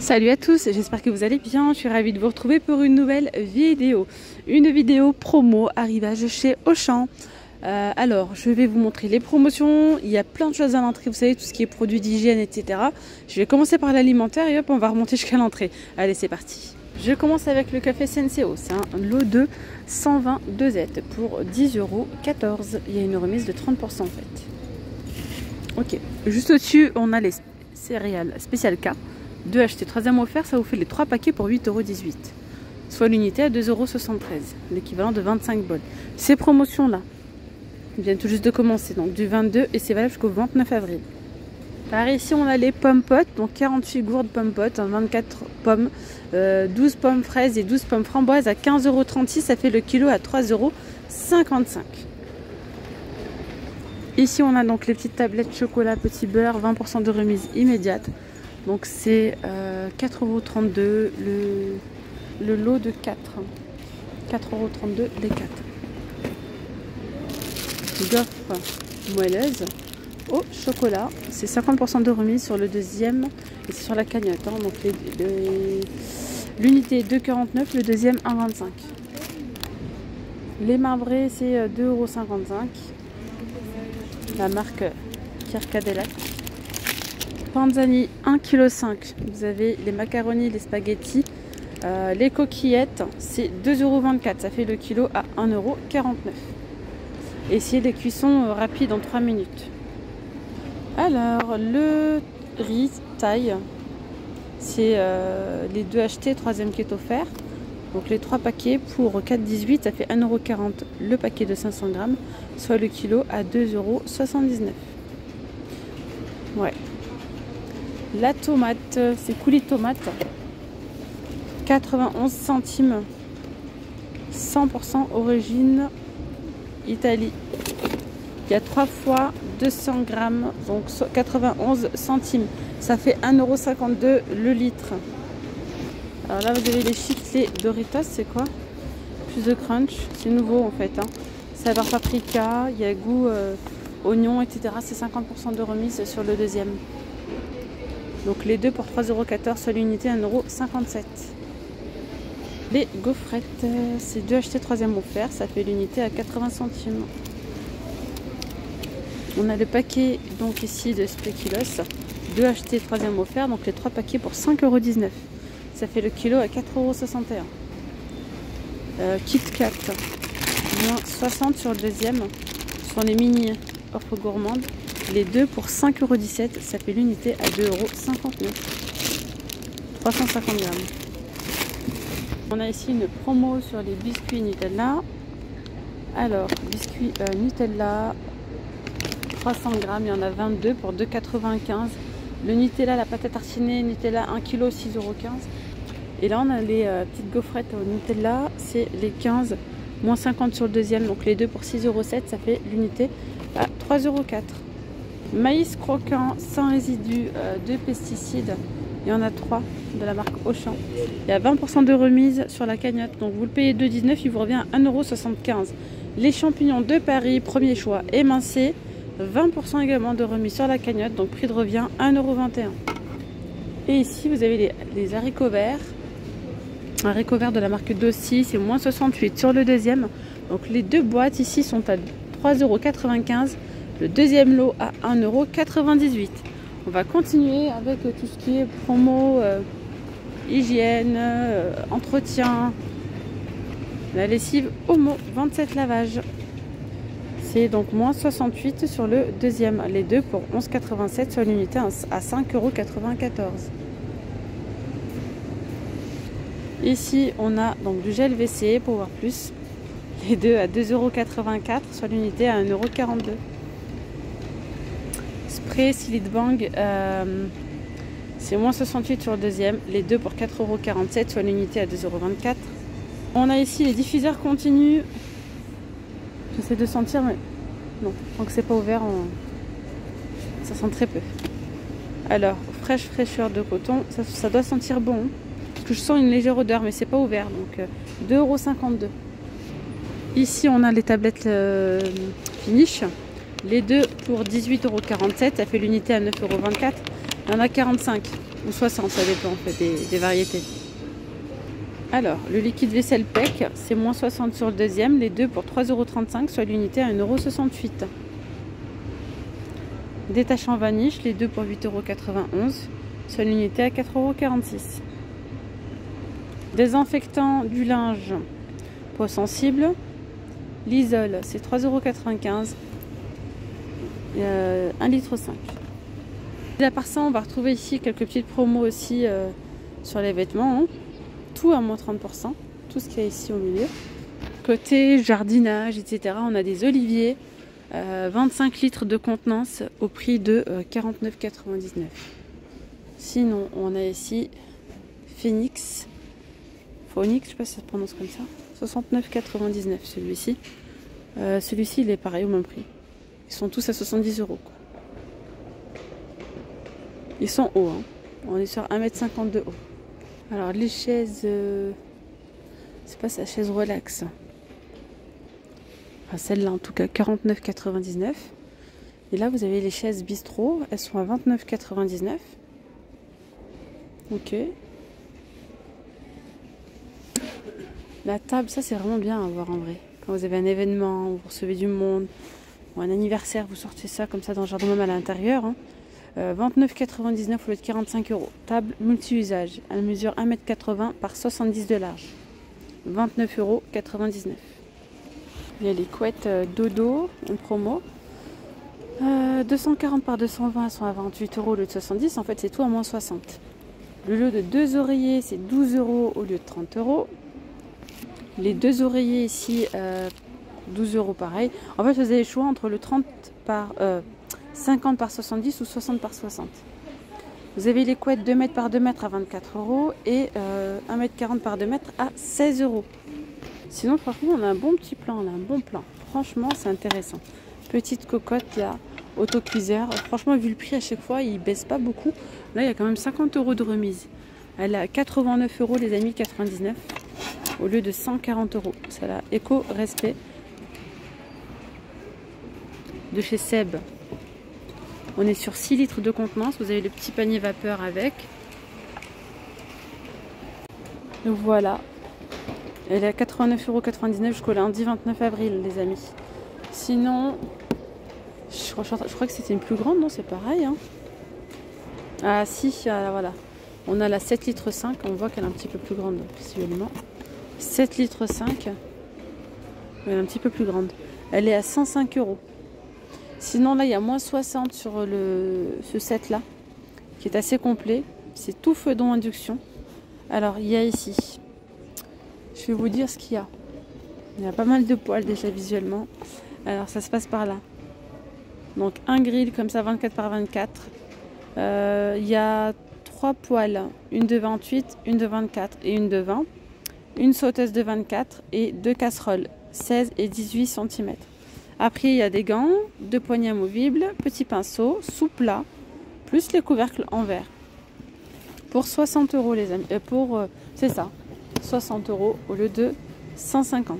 Salut à tous, j'espère que vous allez bien. Je suis ravie de vous retrouver pour une nouvelle vidéo. Une vidéo promo arrivage chez Auchan. Alors, je vais vous montrer les promotions. Il y a plein de choses à l'entrée, vous savez, tout ce qui est produits d'hygiène, etc. Je vais commencer par l'alimentaire et hop, on va remonter jusqu'à l'entrée. Allez, c'est parti. Je commence avec le café Senseo. C'est un lot de 120 dosettes pour 10,14 €. Il y a une remise de 30% en fait. Ok, juste au-dessus, on a les céréales spécial K. 2 achetés, 3e offert, ça vous fait les 3 paquets pour 8,18 €. Soit l'unité à 2,73 €, l'équivalent de 25 bols. Ces promotions-là viennent tout juste de commencer, donc du 22 et c'est valable jusqu'au 29 avril. Par ici, on a les pommes potes, donc 48 gourdes pommes potes, 24 pommes, 12 pommes fraises et 12 pommes framboises à 15,36 €. Ça fait le kilo à 3,55 €. Ici, on a donc les petites tablettes chocolat petit beurre, 20% de remise immédiate. Donc c'est 4,32 € le lot de 4. 4,32 € les 4. Gaufre moelleuse au chocolat. C'est 50% de remise sur le deuxième et c'est sur la cagnotte. Hein. Donc l'unité est 2,49 €, le deuxième 1,25 €. Les marbrés c'est 2,55 €. La marque Pierre Cadillac. Panzani 1,5 kg. Vous avez les macaronis, les spaghettis, les coquillettes, c'est 2,24 €. Ça fait le kilo à 1,49 €. Et c'est des cuissons rapides en 3 minutes. Alors, le riz taille, c'est les 2 achetés, 3e qui est offert. Donc les 3 paquets pour 4,18 €, ça fait 1,40 € le paquet de 500 grammes, soit le kilo à 2,79 €. Ouais. La tomate, c'est coulis de tomate, 91 centimes, 100% origine Italie. Il y a 3 fois 200 grammes, donc 91 centimes. Ça fait 1,52 € le litre. Alors là, vous avez les chips, les Doritos, c'est quoi? Plus de crunch, c'est nouveau en fait. Hein. Saveur paprika, il y a goût oignon, etc. C'est 50% de remise sur le deuxième. Donc les deux pour 3,14 €, soit l'unité 1,57 €. Les gaufrettes, c'est 2 achetés, 3e offert, ça fait l'unité à 80 centimes. On a le paquet donc ici de spéculoos, 2 achetés, 3e offert, donc les 3 paquets pour 5,19 €. Ça fait le kilo à 4,61 €. Kit Kat, moins 60 sur le deuxième, sont les mini offres gourmandes. Les 2 pour 5,17 €, ça fait l'unité à 2,59 €. 350 grammes. On a ici une promo sur les biscuits Nutella. Alors, biscuits Nutella, 300 grammes, il y en a 22 pour 2,95 €. Le Nutella, la pâte à tartiner, Nutella 1 kg, 6,15 €. Et là, on a les petites gaufrettes au Nutella, c'est les 15, moins 50 sur le deuxième, donc les 2 pour 6,07 €, ça fait l'unité à 3,04 €. Maïs croquant sans résidus de pesticides, il y en a 3 de la marque Auchan. Il y a 20% de remise sur la cagnotte, donc vous le payez 2,19 €, il vous revient à 1,75 €. Les champignons de Paris, premier choix, émincés, 20% également de remise sur la cagnotte, donc prix de revient 1,21 €. Et ici vous avez les haricots verts. Haricots verts de la marque Dossi, c'est moins 68 sur le deuxième. Donc les 2 boîtes ici sont à 3,95 €. Le deuxième lot à 1,98 €. On va continuer avec tout ce qui est promo, hygiène, entretien. La lessive Omo, 27 lavages. C'est donc moins 68 sur le deuxième. Les 2 pour 11,87 sur l'unité à 5,94 €. Ici, on a donc du gel WC pour voir plus. Les 2 à 2,84 € sur l'unité à 1,42 €. Spray Silid Bang, c'est moins 68 sur le deuxième. Les 2 pour 4,47 € soit l'unité à 2,24 €. On a ici les diffuseurs continus. J'essaie de sentir, mais non, tant que c'est pas ouvert, ça sent très peu. Alors, fraîcheur de coton, ça doit sentir bon. Parce que je sens une légère odeur, mais c'est pas ouvert. Donc 2,52 €. Ici, on a les tablettes Finish. Les 2 pour 18,47 €, ça fait l'unité à 9,24 €. Il y en a 45. Ou 60, ça dépend en fait des variétés. Alors, le liquide vaisselle PEC, c'est moins 60 sur le deuxième, les deux pour 3,35 €, soit l'unité à 1,68 €. Détachant vaniche, les deux pour 8,91 €, soit l'unité à 4,46 €. Désinfectant du linge, peau sensible, l'isole, c'est 3,95 €, 1,5 litre. Et à part ça, on va retrouver ici quelques petites promos aussi sur les vêtements. Hein. Tout à moins 30%, tout ce qu'il y a ici au milieu. Côté jardinage, etc., on a des oliviers, 25 litres de contenance au prix de 49,99 €. Sinon, on a ici Phoenix, je sais pas si ça se prononce comme ça, 69,99 € celui-ci. Celui-ci, il est pareil au même prix. Ils sont tous à 70 €. Ils sont hauts, hein. On est sur 1,50 m de haut. Alors les chaises, c'est pas sa chaise relax. Enfin celle-là en tout cas, 49,99 €. Et là vous avez les chaises bistrot, elles sont à 29,99 €. Ok. La table, ça c'est vraiment bien à avoir en vrai. Quand vous avez un événement, vous recevez du monde, ou un anniversaire, vous sortez ça comme ça dans le jardin, même à l'intérieur. Hein. 29,99 € au lieu de 45 €. Table multi-usage. Elle mesure 1,80 m par 70 de large. 29,99 €. Il y a les couettes dodo en promo. 240 par 220 sont à 28 € au lieu de 70. En fait, c'est tout à moins 60. Le lot de 2 oreillers, c'est 12 € au lieu de 30 €. Les 2 oreillers ici, 12 € pareil. En fait, vous avez le choix entre le 50 par 70 ou 60 par 60. Vous avez les couettes 2 mètres par 2 mètres à 24 € et 1,40 m par 2 mètres à 16 €. Sinon, franchement, on a un bon petit plan, on a un bon plan. Franchement, c'est intéressant. Petite cocotte là, autocuiseur. Franchement, vu le prix à chaque fois, il baisse pas beaucoup. Là, il y a quand même 50 € de remise. Elle a 89 € les amis, 99 au lieu de 140 €. C'est la Eco Respect de chez Seb. On est sur 6 litres de contenance. Vous avez le petit panier vapeur avec. Donc voilà. Elle est à 89,99 € jusqu'au lundi 29 avril, les amis. Sinon, je crois que c'était une plus grande, non? C'est pareil. Hein. Ah si, voilà. On a la 7 litres 5. On voit qu'elle est un petit peu plus grande visuellement. 7 litres 5. Elle est un petit peu plus grande. Elle est à 105 €. Sinon là il y a moins 60 sur ce set là qui est assez complet. C'est tout fedon induction. Alors il y a ici, je vais vous dire ce qu'il y a. Il y a pas mal de poils déjà visuellement. Alors ça se passe par là. Donc un grill comme ça 24 par 24. Il y a 3 poêles, une de 28, une de 24 et une de 20. Une sauteuse de 24 et 2 casseroles 16 et 18 cm. Après, il y a des gants, 2 poignées amovibles, petit pinceau, sous plat, plus les couvercles en verre. Pour 60 € les amis. C'est ça, 60 € au lieu de 150.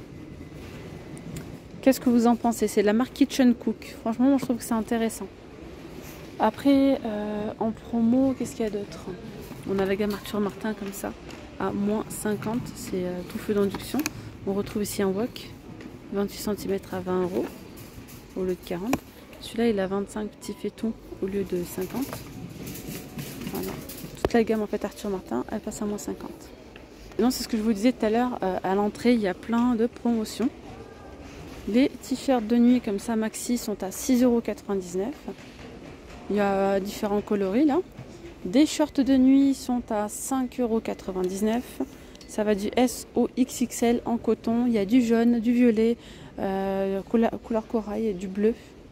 Qu'est-ce que vous en pensez? C'est la marque Kitchen Cook. Franchement, moi, je trouve que c'est intéressant. Après, en promo, qu'est-ce qu'il y a d'autre? On a la gamme Arthur Martin comme ça, à moins 50. C'est tout feu d'induction. On retrouve ici un wok. 28 cm à 20 € au lieu de 40. Celui-là, il a 25 petits fétons au lieu de 50. Voilà. Toute la gamme en fait Arthur Martin, elle passe à moins 50. Et donc, c'est ce que je vous disais tout à l'heure. À l'entrée, il y a plein de promotions. Les t-shirts de nuit comme ça, maxi, sont à 6,99 €. Il y a différents coloris là. Des shorts de nuit sont à 5,99 €. Ça va du S au XXL en coton. Il y a du jaune, du violet, couleur corail et du bleu.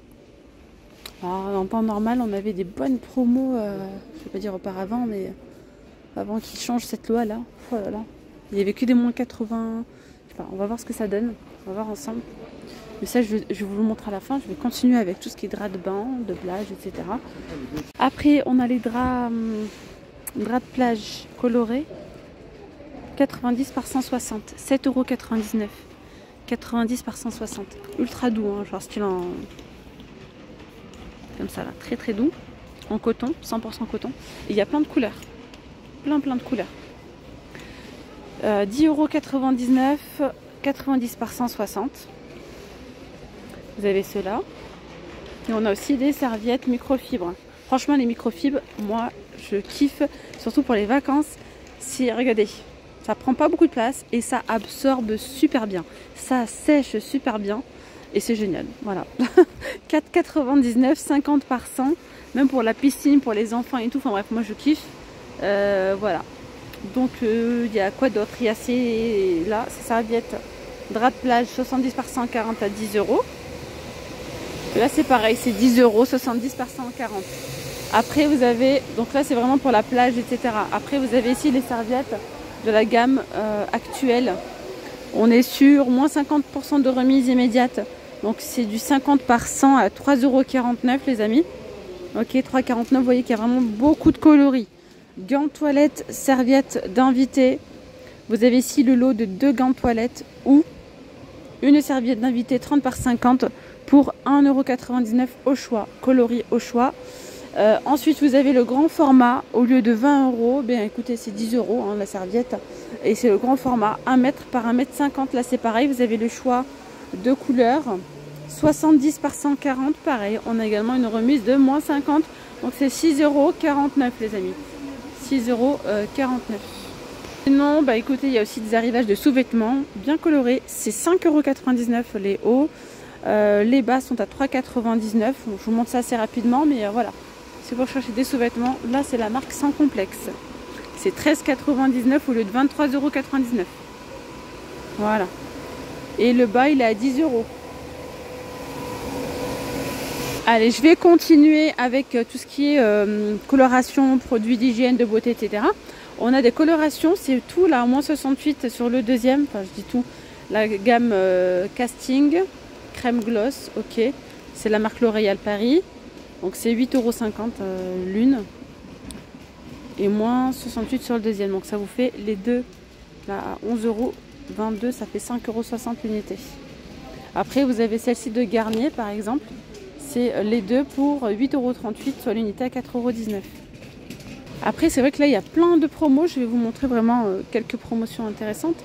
Alors, en temps normal, on avait des bonnes promos, je ne vais pas dire auparavant, mais avant qu'ils changent cette loi-là. Oh là là. Il n'y avait que des moins 80. Je sais pas, on va voir ce que ça donne. On va voir ensemble. Mais ça, je vais vous le montrer à la fin. Je vais continuer avec tout ce qui est draps de bain, de plage, etc. Après, on a les draps de plage colorés. 90 par 160, 7,99 €. 90 par 160. Ultra doux, hein, genre style en... comme ça là, très très doux. en coton, 100% coton. Et il y a plein de couleurs. Plein de couleurs. 10,99 €, 90 par 160. Vous avez ceux-là. Et on a aussi des serviettes microfibres. Franchement, les microfibres, moi, je kiffe. Surtout pour les vacances. Si, regardez, ça prend pas beaucoup de place et ça absorbe super bien. Ça sèche super bien. Et c'est génial. Voilà. 4,99 €, 50 par 100. Même pour la piscine, pour les enfants et tout. Enfin bref, moi, je kiffe. Voilà. Donc, il y a quoi d'autre? Il y a ces serviettes drap de plage 70 par 140 à 10 €. Là, c'est pareil, c'est 10 €, 70 par 140. Après, vous avez, donc là, c'est vraiment pour la plage, etc. Après, vous avez ici les serviettes de la gamme actuelle. On est sur moins 50% de remise immédiate. Donc, c'est du 50 par 100 à 3,49 €, les amis. Ok, 3,49 €. Vous voyez qu'il y a vraiment beaucoup de coloris. Gants de toilette, serviettes d'invité. Vous avez ici le lot de 2 gants de toilette ou une serviette d'invité 30 par 50 pour 1,99 € au choix, coloris au choix. Ensuite, vous avez le grand format. Au lieu de 20 €, bien écoutez, c'est 10 € hein, la serviette. Et c'est le grand format, 1 m par 1,50 m. Là, c'est pareil, vous avez le choix de couleurs. 70 par 140, pareil. On a également une remise de moins 50. Donc, c'est 6,49 € les amis. 6,49 €. Sinon, bah écoutez, il y a aussi des arrivages de sous-vêtements bien colorés. C'est 5,99 € les hauts. Les bas sont à 3,99 €. Je vous montre ça assez rapidement, mais voilà. Si vous cherchez des sous-vêtements, là c'est la marque Sans Complexe. C'est 13,99 € au lieu de 23,99 €. Voilà. Et le bas, il est à 10 €. Allez, je vais continuer avec tout ce qui est coloration, produits d'hygiène, de beauté, etc. On a des colorations, c'est tout là, à moins 68 sur le deuxième. Enfin, je dis tout. La gamme casting, crème gloss, ok. C'est la marque L'Oréal Paris. Donc c'est 8,50 € l'une. Et moins 68 sur le deuxième. Donc ça vous fait les deux. Là, à 11,22 €, ça fait 5,60 € l'unité. Après, vous avez celle-ci de Garnier, par exemple. C'est les deux pour 8,38 € soit l'unité à 4,19 €. Après, c'est vrai que là, il y a plein de promos. Je vais vous montrer vraiment quelques promotions intéressantes.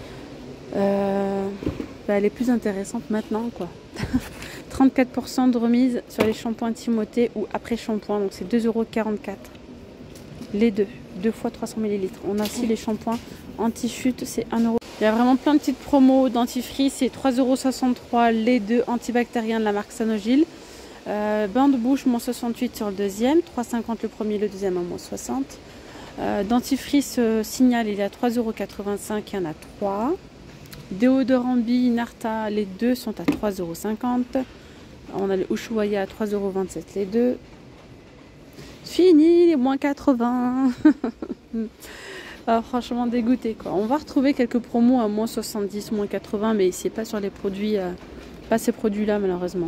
Elle est plus intéressante maintenant, quoi. 34% de remise sur les shampoings Timothée ou après shampoing. Donc, c'est 2,44 € les deux. 2 fois 300 ml. On a aussi les shampoings anti-chute, c'est 1 €. Il y a vraiment plein de petites promos. Dentifrice, c'est 3,63 € les deux antibactériens de la marque Sanogyl. Bain de bouche, moins 68 sur le deuxième, 3,50 € le premier, le deuxième à moins 60. Dentifrice Signal, il est à 3,85 €, il y en a 3. Déodorant Bi, Narta, les deux sont à 3,50 €. On a le Ushuaïa à 3,27 € les deux. Fini les moins 80. Ah, franchement dégoûté quoi. On va retrouver quelques promos à moins 70, moins 80, mais c'est pas sur les produits, pas ces produits là malheureusement.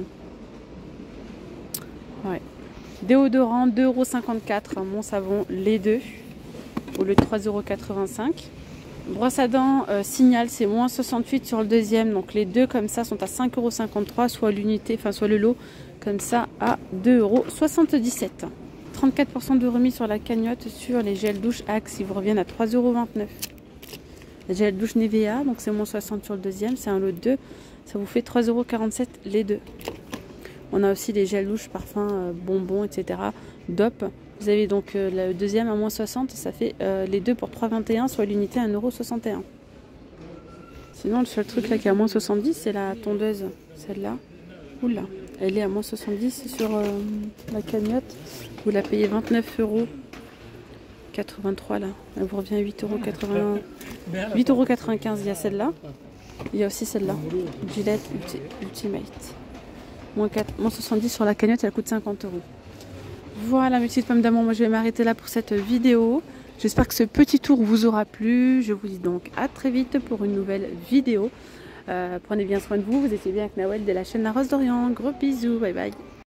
Ouais. Déodorant 2,54 € mon savon les deux au lieu de 3,85 €. Brosse à dents Signal, c'est moins 68 sur le deuxième, donc les deux comme ça sont à 5,53 €, soit l'unité, enfin soit le lot comme ça à 2,77 €. 34% de remise sur la cagnotte sur les gels douche Axe, ils vous reviennent à 3,29 €. Les gels douche Nivea, donc c'est moins 60 sur le deuxième, c'est un lot de 2, ça vous fait 3,47 € les deux. On a aussi les gels douche, parfums, bonbons, etc. DOP. Vous avez donc le deuxième à moins 60, ça fait les deux pour 3,21 €, soit l'unité à 1,61 €. Sinon, le seul truc là qui est à moins 70, c'est la tondeuse, celle-là. Oula, elle est à moins 70 sur la cagnotte. Vous la payez 29,83 € là. Elle vous revient à 8,95 €. Il y a celle-là. Il y a aussi celle-là. Gillette Ultimate. Moins 70 sur la cagnotte, elle coûte 50 €. Voilà mes petites pommes d'amour, moi je vais m'arrêter là pour cette vidéo. J'espère que ce petit tour vous aura plu. Je vous dis donc à très vite pour une nouvelle vidéo. Prenez bien soin de vous, vous étiez bien avec Nawel de la chaîne La Rose d'Orient. Gros bisous, bye bye.